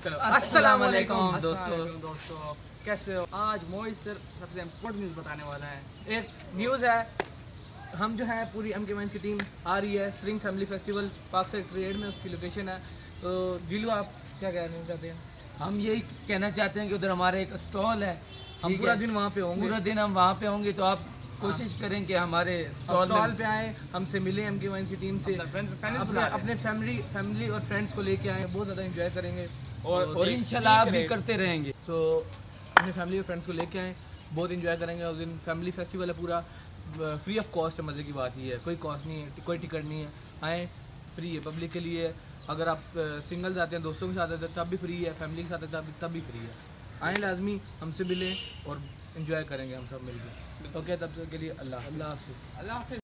चलो अस्सलाम वालेकुम दोस्तों, कैसे हो? आज मोहित सर सबसे इम्पोर्टेंट न्यूज़ बताने वाला है। एक न्यूज़ है, हम जो है पूरी MK की टीम आ रही है स्प्रिंग फैमिली फेस्टिवल पार्क से ट्रेड में, उसकी लोकेशन है। तो जीलू आप क्या कहना चाहते हैं? हम यही कहना चाहते हैं कि उधर हमारा एक स्टॉल है, हम पूरा दिन वहाँ पे होंगे। पूरा दिन हम वहाँ पे होंगे, तो आप कोशिश करें कि हमारे स्टॉल पे आए, हमसे मिले, MK की टीम से अपने फैमिली और फ्रेंड्स को लेके आए, बहुत ज़्यादा एंजॉय करेंगे और इंशाल्लाह आप भी करते रहेंगे। सो अपने फैमिली और फ्रेंड्स को लेके आए, बहुत एंजॉय करेंगे। उस दिन फैमिली फेस्टिवल है, पूरा फ्री ऑफ कॉस्ट है। मज़े की बात ये है, कोई कॉस्ट नहीं है, कोई टिकट नहीं है, आएँ, फ्री है, पब्लिक के लिए है। अगर आप सिंगल जाते हैं, दोस्तों के साथ आते हैं तब भी फ्री है, फैमिली के साथ आते हैं तब भी फ्री है। आएँ लाजमी, हमसे मिलें और एंजॉय करेंगे हम सब मिलकर। ओके, तब तक के लिए अल्लाह हाफ़िज़।